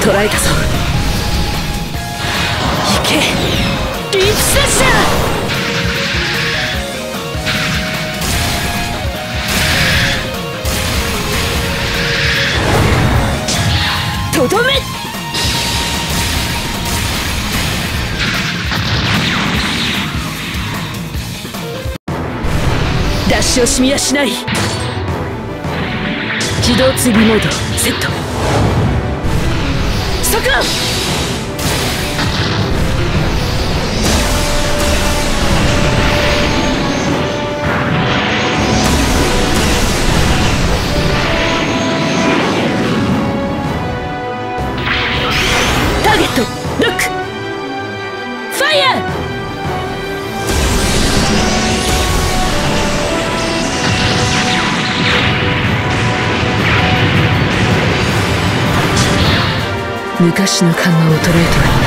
捕らえたぞ。行けリーチセッシャーとどめ。ダッシュ惜しみはしない。自動追尾モードセット。速度。ターゲットロック。ファイヤー。昔の緩和を捉えてはいない。